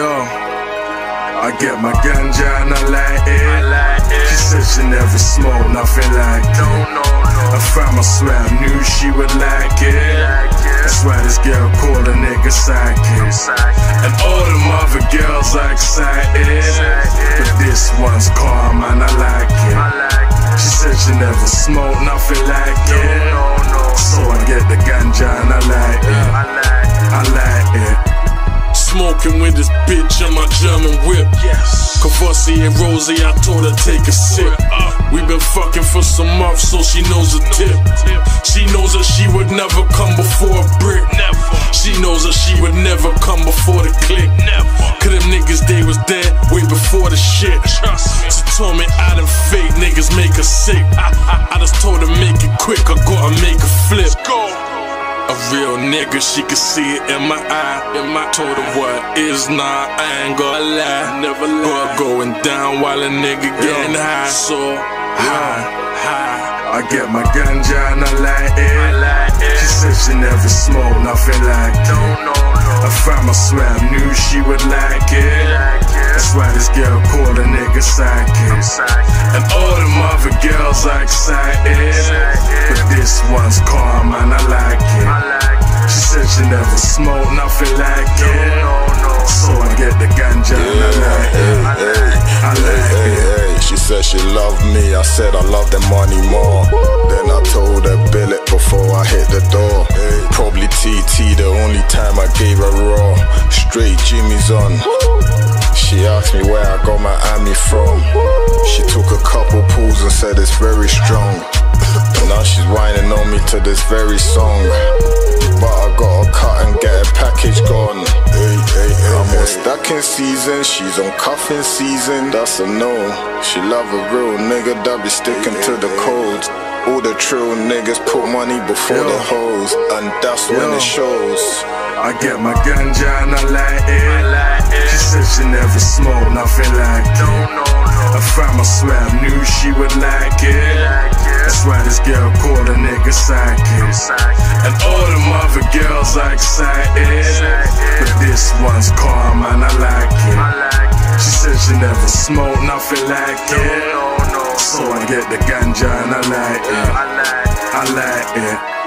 I get my ganja and I like it. She said she never smoked nothing like it. I found my sweat, I knew she would like it. That's why this girl called a nigga psychic. And all them other girls are excited, but this one's calm and I like it. She said she never smoked nothing like it, so I get the ganja and I like it. I like it. Smoking with this bitch in my German whip. Cavassier and Rosie, I told her take a sip. We been fucking for some months, so she knows the tip. She knows that she would never come before a brick. She knows that she would never come before the click. Cause them niggas, they was dead way before the shit. She told me I done fake niggas make her sick. I just told her make it quick, I gotta make a flip. A real nigga, she could see it in my eye. Told her what is not, I ain't gonna lie. Never lie. Going down while a nigga getting high. So high. I get my ganja and I like it. She said she never smoked nothing like it. I found my sweat, I knew she would like it. That's why this girl called a nigga psychic. And all them other girls are excited, but this one's calm and I like it. She said she never smoked nothing like it, so I get the ganja and I like it. I like it. She said she loved me, I said I love the money more. Then I told her bill it before I hit the door. Probably TT, the only time I gave her raw. Straight Jimmy's on. She asked me where I got my Ami from. She took a couple pulls and said it's very strong. Now she's whining on me to this very song, but I gotta cut and get a package gone. I'm on stacking season, she's on cuffing season. That's a no. She love a real nigga that be sticking to the codes. All the true niggas put money before the hoes, and that's when it shows. I get my ganja and I like it. She said she never smoked nothing like it. I found my sweat, I knew she would like it. That's why this girl called a nigga psychic. And all them other girls are excited, but this one's calm and I like it. She said she never smoked nothing like it, so I get the ganja and I like it. I like it.